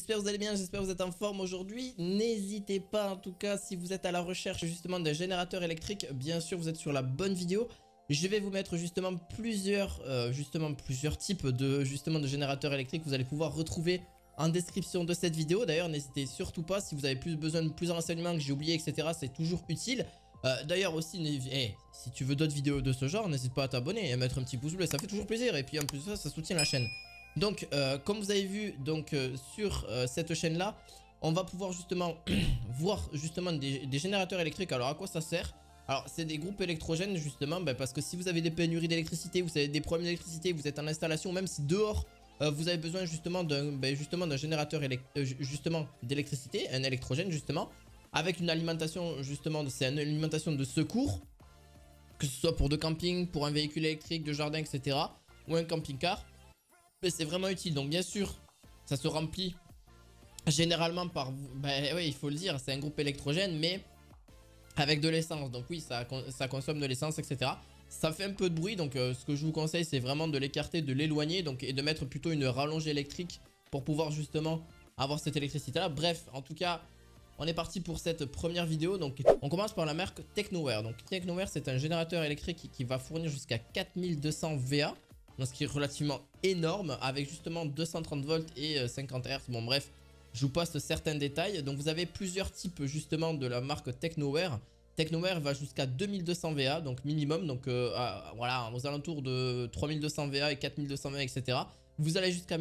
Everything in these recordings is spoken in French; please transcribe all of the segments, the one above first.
j'espère que vous allez bien, j'espère que vous êtes en forme aujourd'hui. N'hésitez pas en tout cas si vous êtes à la recherche justement d'un générateur électrique, bien sûr vous êtes sur la bonne vidéo. Je vais vous mettre justement plusieurs types de générateurs électriques que vous allez pouvoir retrouver en description de cette vidéo. D'ailleurs n'hésitez surtout pas si vous avez besoin de plus de renseignements que j'ai oublié etc, c'est toujours utile. D'ailleurs aussi, si tu veux d'autres vidéos de ce genre, n'hésite pas à t'abonner et à mettre un petit pouce bleu, ça fait toujours plaisir. Et puis en plus de ça, ça soutient la chaîne. Donc comme vous avez vu sur cette chaîne là, on va pouvoir justement voir justement des générateurs électriques. Alors à quoi ça sert? Alors c'est des groupes électrogènes justement parce que si vous avez des pénuries d'électricité, vous avez des problèmes d'électricité, vous êtes en installation, même si dehors vous avez besoin justement d'un générateur d'électricité, un électrogène justement, avec une alimentation justement, c'est une alimentation de secours, que ce soit pour de camping, pour un véhicule électrique, de jardin etc, ou un camping-car. Mais c'est vraiment utile. Donc bien sûr ça se remplit généralement par, oui il faut le dire, c'est un groupe électrogène mais avec de l'essence. Donc oui ça consomme de l'essence etc. Ça fait un peu de bruit donc ce que je vous conseille c'est vraiment de l'écarter, de l'éloigner et de mettre plutôt une rallonge électrique pour pouvoir justement avoir cette électricité là. Bref en tout cas on est parti pour cette première vidéo. Donc on commence par la marque Tecnoware. Donc Tecnoware c'est un générateur électrique qui va fournir jusqu'à 4200 VA. Donc ce qui est relativement énorme avec justement 230 volts et 50 Hz. Bon bref, je vous passe certains détails. Donc vous avez plusieurs types justement de la marque Tecnoware. Tecnoware va jusqu'à 2200 VA donc minimum. Donc voilà, aux alentours de 3200 VA et 4200 VA etc. Vous allez jusqu'à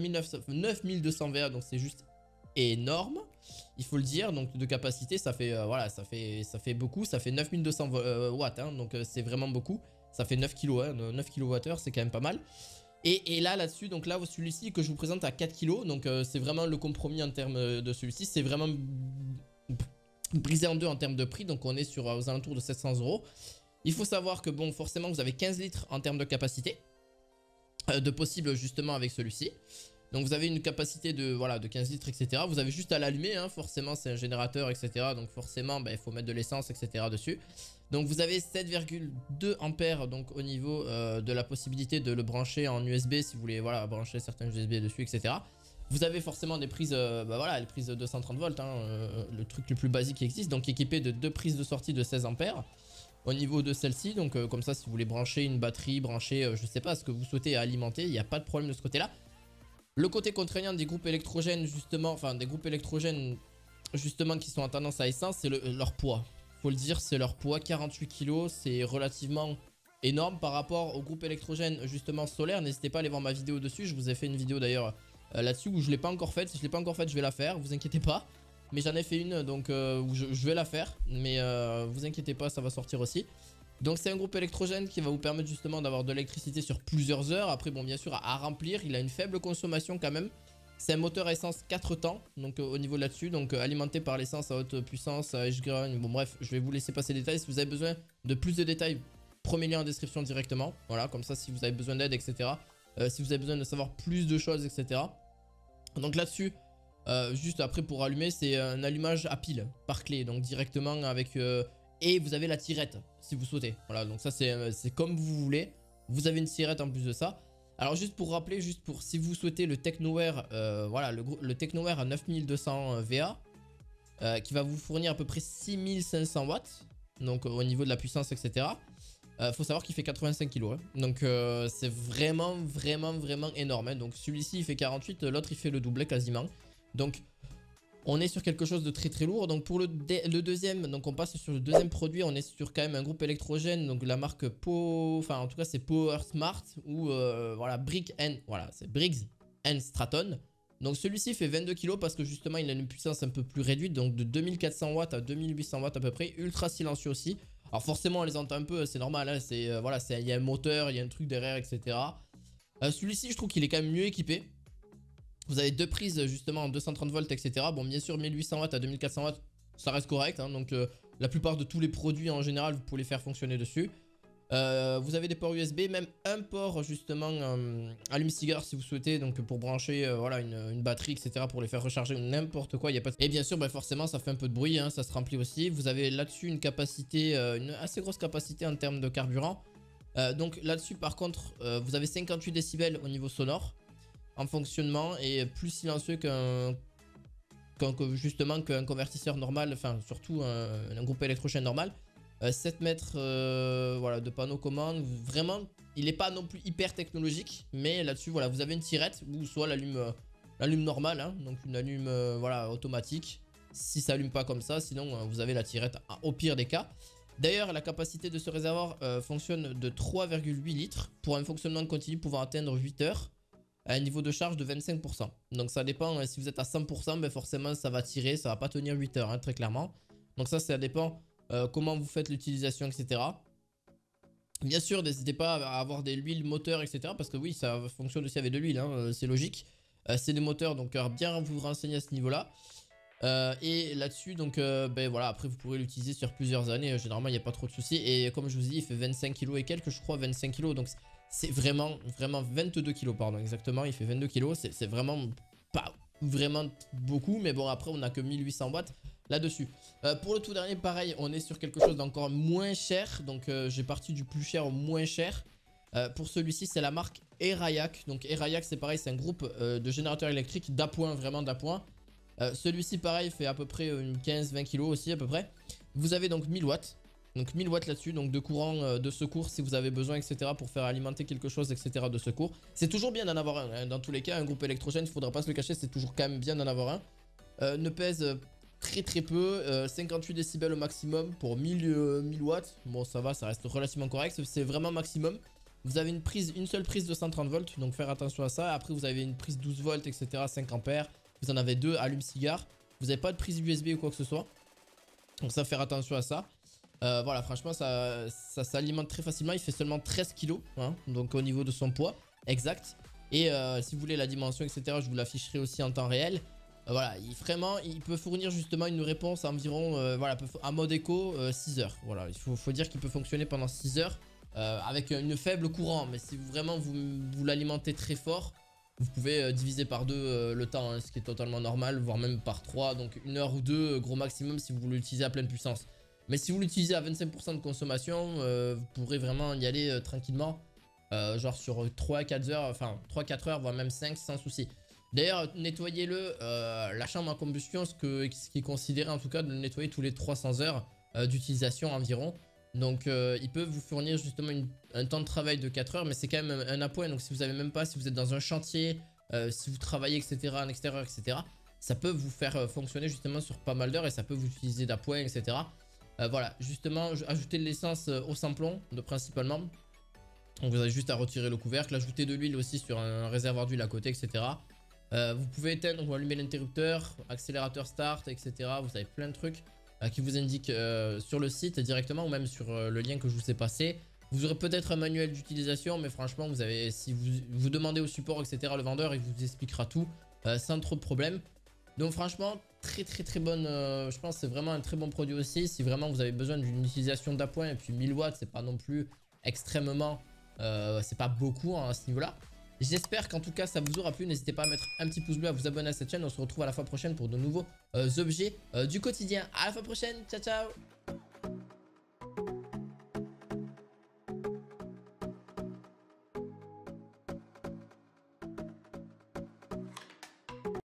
9200 VA donc c'est juste énorme, il faut le dire. Donc de capacité ça fait ça fait beaucoup, ça fait 9200 watts hein, donc c'est vraiment beaucoup. Ça fait 9 kg, hein, 9 kWh, c'est quand même pas mal. Et là-dessus, donc là, celui-ci que je vous présente à 4 kg. Donc c'est vraiment le compromis en termes de celui-ci. C'est vraiment brisé en deux en termes de prix. Donc on est sur aux alentours de 700 €. Il faut savoir que bon, forcément, vous avez 15 litres en termes de capacité. De possible justement avec celui-ci. Donc vous avez une capacité de 15 litres etc. Vous avez juste à l'allumer hein, forcément c'est un générateur etc. Donc forcément il faut mettre de l'essence etc dessus. Donc vous avez 7,2 ampères donc au niveau de la possibilité de le brancher en USB si vous voulez brancher certains USB dessus etc. Vous avez forcément des prises les prises de 230 volts hein, le truc le plus basique qui existe. Donc équipé de deux prises de sortie de 16 ampères au niveau de celle-ci. Donc comme ça si vous voulez brancher une batterie, brancher je sais pas ce que vous souhaitez alimenter, il n'y a pas de problème de ce côté là. Le côté contraignant des groupes électrogènes justement, qui sont en tendance à essence, c'est leur poids. Faut le dire, c'est leur poids, 48 kg, c'est relativement énorme par rapport aux groupes électrogènes justement solaires. N'hésitez pas à aller voir ma vidéo dessus, je vous ai fait une vidéo d'ailleurs là-dessus où je l'ai pas encore faite. Si je l'ai pas encore faite, je vais la faire, vous inquiétez pas. Mais j'en ai fait une donc où je vais la faire, mais vous inquiétez pas, ça va sortir aussi. Donc c'est un groupe électrogène qui va vous permettre justement d'avoir de l'électricité sur plusieurs heures. Après bon bien sûr à remplir, il a une faible consommation quand même. C'est un moteur à essence 4 temps, donc au niveau là-dessus, donc alimenté par l'essence à haute puissance, à H-Gun. Bon bref, je vais vous laisser passer les détails. Si vous avez besoin de plus de détails, premier lien en description directement. Voilà, comme ça si vous avez besoin d'aide etc. Si vous avez besoin de savoir plus de choses etc. Donc là-dessus, juste après pour allumer, c'est un allumage à pile par clé, donc directement avec... et vous avez la tirette si vous souhaitez. Voilà, donc ça c'est comme vous voulez. Vous avez une tirette en plus de ça. Alors juste pour rappeler, si vous souhaitez le Tecnoware, le Tecnoware à 9200 VA, qui va vous fournir à peu près 6500 watts, donc au niveau de la puissance etc. Faut savoir qu'il fait 85 kg, hein. Donc c'est vraiment énorme, hein. Donc celui-ci il fait 48, l'autre il fait le double quasiment. Donc on est sur quelque chose de très lourd. Donc pour le deuxième, donc on passe sur le deuxième produit. On est sur quand même un groupe électrogène. Donc la marque en tout cas c'est Power Smart ou Briggs & Stratton. Donc celui-ci fait 22 kg parce que justement il a une puissance un peu plus réduite. Donc de 2400 watts à 2800 watts à peu près. Ultra silencieux aussi. Alors forcément on les entend un peu, c'est normal hein, il y a un moteur, il y a un truc derrière etc. Celui-ci je trouve qu'il est quand même mieux équipé. Vous avez deux prises justement en 230 volts etc. Bon bien sûr 1800 watts à 2400 watts ça reste correct hein, donc la plupart de tous les produits en général vous pouvez les faire fonctionner dessus. Vous avez des ports USB, même un port justement allume-cigare si vous souhaitez, donc pour brancher une batterie etc. pour les faire recharger ou n'importe quoi, il y a pas de... Et bien sûr forcément ça fait un peu de bruit hein, ça se remplit aussi. Vous avez là-dessus une capacité, une assez grosse capacité en termes de carburant. Donc là-dessus par contre vous avez 58 décibels au niveau sonore en fonctionnement et plus silencieux qu'un justement qu'un convertisseur normal, enfin surtout un groupe électrochaîne normal. 7 mètres voilà, de panneau commande. Vraiment, il n'est pas non plus hyper technologique. Mais là-dessus, voilà, vous avez une tirette ou soit l'allume normale. Hein, donc une allume voilà, automatique. Si ça allume pas comme ça, sinon vous avez la tirette au pire des cas. D'ailleurs, la capacité de ce réservoir fonctionne de 3,8 litres pour un fonctionnement continu pouvant atteindre 8 heures à un niveau de charge de 25%. Donc ça dépend, si vous êtes à 100%, ben forcément ça va tirer, ça va pas tenir 8 heures, hein, très clairement. Donc ça dépend comment vous faites l'utilisation, etc. Bien sûr, n'hésitez pas à avoir des huiles moteurs, etc. Parce que oui, ça fonctionne aussi avec de l'huile, hein, c'est logique. C'est des moteurs, donc bien vous renseigner à ce niveau-là. Et là-dessus, donc ben voilà, après vous pourrez l'utiliser sur plusieurs années. Généralement, il n'y a pas trop de soucis. Et comme je vous dis, il fait 25 kg et quelques, je crois, 25 kg. Donc c'est vraiment 22 kg, pardon, exactement. Il fait 22 kg. C'est vraiment pas vraiment beaucoup. Mais bon, après, on n'a que 1800 watts là-dessus. Pour le tout dernier, pareil, on est sur quelque chose d'encore moins cher. Donc j'ai parti du plus cher au moins cher. Pour celui-ci, c'est la marque Erayac. Donc Erayac, c'est pareil, c'est un groupe de générateurs électriques d'appoint, vraiment d'appoint. Celui-ci pareil fait à peu près une 15-20 kg aussi à peu près. Vous avez donc 1000 watts. Donc 1000 watts là-dessus, donc de courant de secours si vous avez besoin, etc. pour faire alimenter quelque chose, etc. de secours. C'est toujours bien d'en avoir un, hein. Dans tous les cas, un groupe électrogène, il ne faudra pas se le cacher, c'est toujours quand même bien d'en avoir un. Ne pèse très peu, 58 décibels au maximum pour 1000 watts. Bon ça va, ça reste relativement correct, c'est vraiment maximum. Vous avez une seule prise de 130 volts, donc faire attention à ça. Après vous avez une prise 12 volts, etc. 5 ampères. Vous en avez deux allume-cigare. Vous n'avez pas de prise USB ou quoi que ce soit. Donc ça, faire attention à ça. Voilà, franchement, ça s'alimente très facilement. Il fait seulement 13 kg, hein, donc au niveau de son poids exact. Et si vous voulez la dimension, etc., je vous l'afficherai aussi en temps réel. Voilà, il peut fournir justement une réponse à environ, voilà, à mode écho, 6 heures. Voilà, il faut dire qu'il peut fonctionner pendant 6 heures avec une faible courant. Mais si vraiment vous l'alimentez très fort, vous pouvez diviser par 2 le temps, hein, ce qui est totalement normal, voire même par 3. Donc 1 heure ou 2, gros maximum si vous l'utilisez à pleine puissance. Mais si vous l'utilisez à 25% de consommation, vous pourrez vraiment y aller tranquillement. Genre sur 3-4 heures, enfin 3-4 heures, voire même 5 sans souci. D'ailleurs, nettoyez-le, la chambre à combustion, ce qui est considéré en tout cas de le nettoyer tous les 300 heures d'utilisation environ. Donc il peut vous fournir justement un temps de travail de 4 heures, mais c'est quand même un appoint. Donc si vous avez même pas, si vous êtes dans un chantier, si vous travaillez, etc. en extérieur, etc. ça peut vous faire fonctionner justement sur pas mal d'heures et ça peut vous utiliser d'appoint, etc. Voilà, justement, ajouter de l'essence au samplon principalement. Donc vous avez juste à retirer le couvercle, ajouter de l'huile aussi sur un réservoir d'huile à côté, etc. Vous pouvez éteindre ou allumer l'interrupteur, accélérateur start, etc. Vous avez plein de trucs qui vous indiquent sur le site directement ou même sur le lien que je vous ai passé. Vous aurez peut-être un manuel d'utilisation, mais franchement, si vous demandez au support, etc., le vendeur, il vous expliquera tout sans trop de problèmes. Donc franchement, très bonne, je pense que c'est vraiment un très bon produit aussi. Si vraiment vous avez besoin d'une utilisation d'appoint, et puis 1000 watts, c'est pas non plus extrêmement, c'est pas beaucoup hein, à ce niveau-là. J'espère qu'en tout cas ça vous aura plu. N'hésitez pas à mettre un petit pouce bleu, à vous abonner à cette chaîne. On se retrouve à la fois prochaine pour de nouveaux objets du quotidien. À la fois prochaine, ciao ciao.